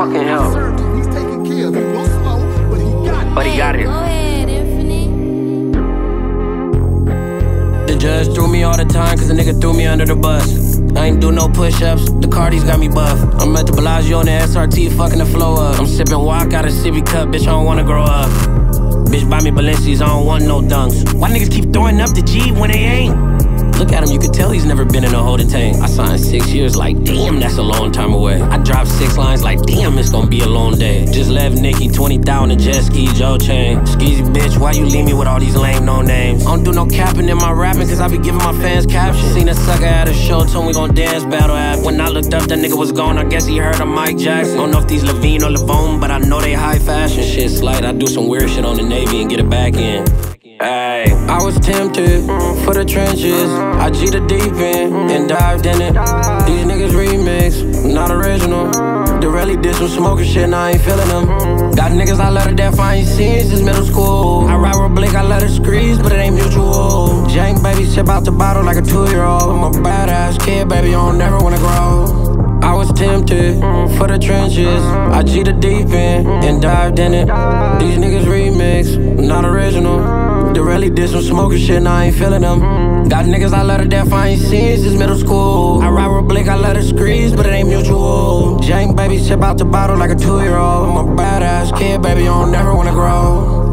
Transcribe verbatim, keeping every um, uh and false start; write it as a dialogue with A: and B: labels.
A: fucking hell.
B: He's taking care of it. Real slow, but he got it.
A: But he got it.
C: The judge threw me all the time cause the nigga threw me under the bus. I ain't do no push-ups, the Cardi's got me buff. I'm at the Bellagio on the S R T, fucking the flow up. I'm sipping walk out a sippy cup, bitch, I don't wanna grow up. Bitch, buy me Balenci's, I don't want no dunks. Why niggas keep throwing up the G when they ain't? Look at him, you can tell he's never been in a holding tank. I signed six years, like damn, that's a long time away. I dropped six lines, like damn, it's gonna be a long day. Just left Nikki, twenty thousand in jet ski, Joe chain. Skeezy bitch, why you leave me with all these lame no names? I don't do no capping in my rapping, cause I be giving my fans captions. Seen a sucker at a show, told me gon' dance battle app. When I looked up, that nigga was gone, I guess he heard of Mike Jackson. Don't know if these Levine or Levone, but I know they high fashion. Shit slight, I do some weird shit on the Navy and get it back in. Ay, I was tempted for the trenches. I G the deep end and dived in it. These niggas remix, not original. The really did some smoking shit, now I ain't feeling them. Got niggas I love to death, I ain't seen since middle school. I ride with Blake, I let her squeeze, but it ain't mutual. Jank baby, sip out the bottle like a two-year-old. I'm a badass kid, baby, I don't never wanna grow. I was tempted for the trenches. I G the deep end and dived in it. These niggas remix, not original. The really did some smoking shit, now I ain't feeling them. Got niggas I love to death, I ain't seen since middle school. I ride with Blake, I let her squeeze, but it ain't mutual. Jank baby, sip out the bottle like a two-year-old. I'm a badass kid, baby, I don't never wanna grow.